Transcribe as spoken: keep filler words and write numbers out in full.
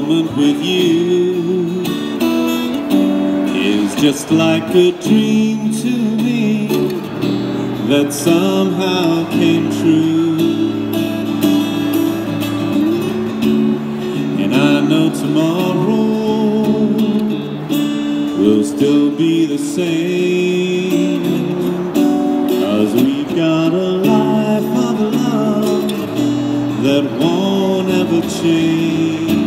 moment with you is just like a dream to me that somehow came true. And I know tomorrow will still be the same, 'cause we've got a life of love that won't ever change.